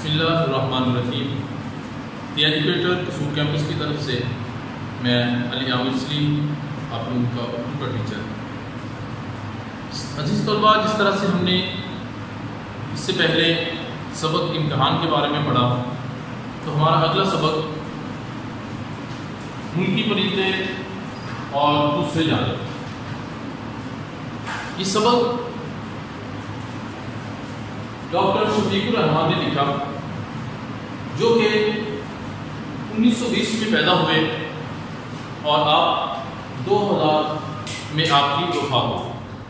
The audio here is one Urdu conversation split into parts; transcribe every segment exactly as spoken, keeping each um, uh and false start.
بسم اللہ الرحمن الرحیم۔ دی ایجوکیٹر قصور کیمپس کی طرف سے میں علی عامر سلیم آپ لوگوں کا اردو کا ٹیچر۔ عزیز طلباء، جس طرح سے ہم نے اس سے پہلے سبق امتحان کے بارے میں پڑھا، تو ہمارا اگلا سبق ملکی پرندے اور دوسرے جانور۔ یہ سبق ڈاکٹر شفیق الرحمان نے لکھا، جو کہ انیس سو بیس میں پیدا ہوئے اور آپ دو ہزار میں آپ کی وفات ہوئی۔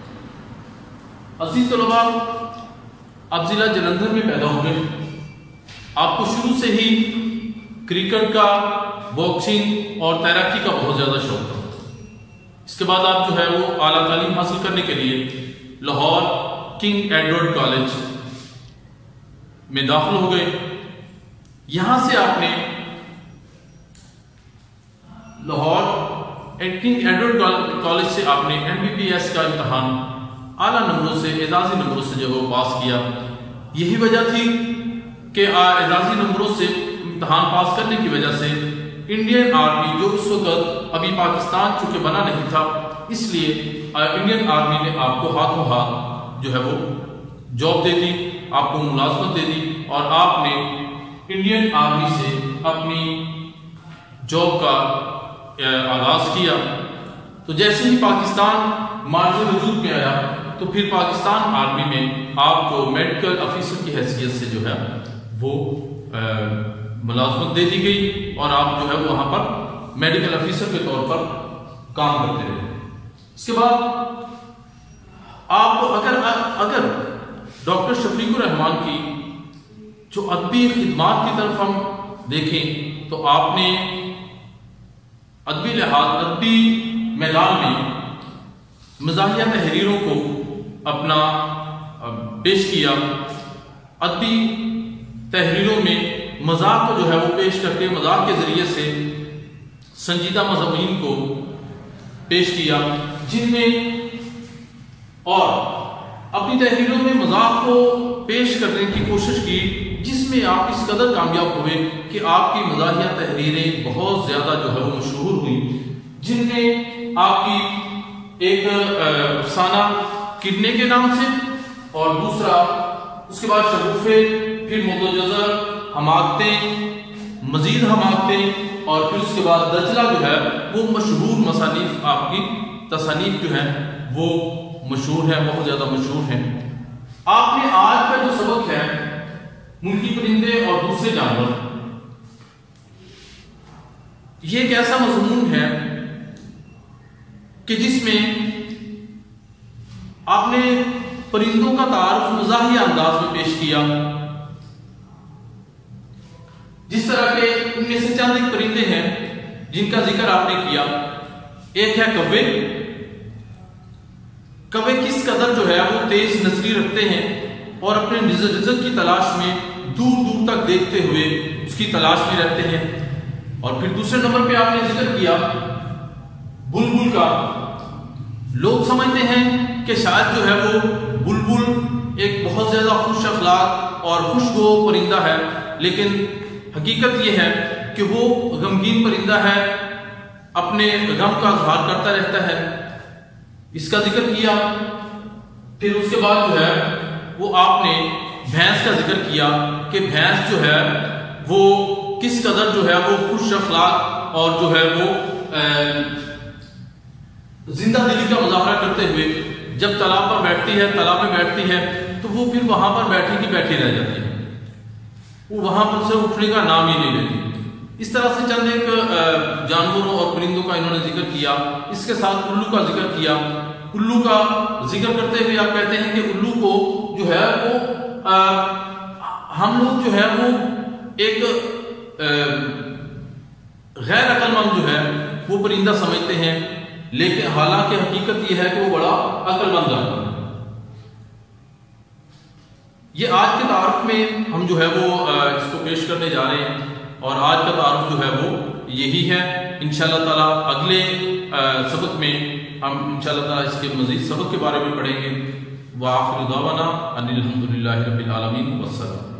عزیز طلباء، آپ ضلع جلندھر میں پیدا ہوئے۔ آپ کو شروع سے ہی کرکٹ کا، باکسنگ اور تیراکی کا بہت زیادہ شوق تھا۔ اس کے بعد آپ جو ہے وہ اعلیٰ تعلیم حاصل کرنے کے لیے لاہور کنگ ایڈورڈ کالج میں داخل ہو گئے۔ یہاں سے آپ نے لاہور کنگ ایڈورڈ کالج سے آپ نے ایم بی بی ایس کا امتحان اعلیٰ نمبروں سے، اعزازی نمبروں سے جو وہ پاس کیا۔ یہی وجہ تھی کہ اعزازی نمبروں سے امتحان پاس کرنے کی وجہ سے انڈین آرمی، جو اس وقت ابھی پاکستان چونکہ بنا نہیں تھا، اس لیے انڈین آرمی نے آپ کو ہاتھوں ہاتھ جو ہے وہ جاب دے دی، آپ کو ملازمت دے دی، اور آپ نے انڈین آرمی سے اپنی جاب کا آغاز کیا۔ تو جیسے ہی پاکستان مارز وجود میں آیا، تو پھر پاکستان آرمی میں آپ کو میڈیکل افیسر کی حیثیت سے جو ہے وہ ملازمت دے دی گئی، اور آپ جو ہے وہاں پر میڈیکل افیسر کے طور پر کام کرتے رہے۔ اس کے بعد آپ اگر اگر ڈاکٹر شفیق الرحمان کی جو ادبی خدمات کی طرف ہم دیکھیں، تو آپ نے ادبی لحاظ ادبی میدان میں مزاحیہ تحریروں کو اپنا پیش کیا۔ ادبی تحریروں میں مزاح کو جو ہے وہ پیش کر کے مزاح کے ذریعے سے سنجیدہ مضامین کو پیش کیا، جن میں اور اپنی تحریروں میں مزاح کو پیش کرنے کی کوشش کی، جس میں آپ اس قدر کامیاب ہوئے کہ آپ کی مزاحیہ تحریریں بہت زیادہ جو ہے وہ مشہور ہوئیں، جن میں آپ کی ایک افسانہ کڈنے کے نام سے، اور دوسرا اس کے بعد شگوفے، پھر متجزر، حماقتیں، مزید حماقتیں، اور پھر اس کے بعد دجلہ جو ہے وہ مشہور مصانیف، آپ کی تصانیف جو ہیں وہ مشہور ہیں، بہت زیادہ مشہور ہیں۔ آپ نے آج کا جو سبق ہے ملکی پرندے اور دوسرے جانور، یہ ایک ایسا مضمون ہے کہ جس میں آپ نے پرندوں کا تعارف مزاحیہ انداز میں پیش کیا۔ جس طرح کے ان میں سے چند ایک پرندے ہیں جن کا ذکر آپ نے کیا۔ ایک ہے کوے۔ کوے کس قدر جو ہے وہ تیز نظری رکھتے ہیں اور اپنے رزق کی تلاش میں دور دور تک دیکھتے ہوئے اس کی تلاش میں رہتے ہیں۔ اور پھر دوسرے نمبر پہ آپ نے ذکر کیا بلبل کا۔ لوگ سمجھتے ہیں کہ شاید جو ہے وہ بلبل ایک بہت زیادہ خوش اخلاق اور خوشگو پرندہ ہے، لیکن حقیقت یہ ہے کہ وہ غمگین پرندہ ہے، اپنے غم کا اظہار کرتا رہتا ہے۔ اس کا ذکر کیا۔ پھر اس کے بعد جو ہے وہ آپ نے بھینس کا ذکر کیا کہ بھینس جو ہے وہ کس قدر جو ہے وہ خوش اخلاق اور جو ہے وہ زندہ دلی کا مظاہرہ کرتے ہوئے جب تالاب پر بیٹھتی ہے، تالاب میں بیٹھتی ہے، تو وہ پھر وہاں پر بیٹھی کی بیٹھی رہ جاتی ہے، وہ وہاں پر سے اٹھنے کا نام ہی نہیں لیتی۔ اس طرح سے چند ایک جانوروں اور پرندوں کا انہوں نے ذکر کیا۔ اس کے ساتھ الو کا ذکر کیا۔ الو کا ذکر کرتے ہوئے آپ کہتے ہیں کہ الو کو جو ہے وہ ہم لوگ جو ہے وہ ایک غیر عقل مند جو ہے وہ پرندہ سمجھتے ہیں، لیکن حالانکہ حقیقت یہ ہے کہ وہ بڑا عقل مند جانور ہے۔ یہ آج کے تعارف میں ہم جو ہے وہ اس کو پیش کرنے جا رہے ہیں، اور آج کا تعارف جو ہے وہ یہی ہے۔ انشاءاللہ تعالی اگلے سبق میں ہم انشاءاللہ تعالی اس کے مزید سبق کے بارے میں پڑھیں گے۔ وآخر دعوانا ان الحمدللہ رب العالمین والسلام۔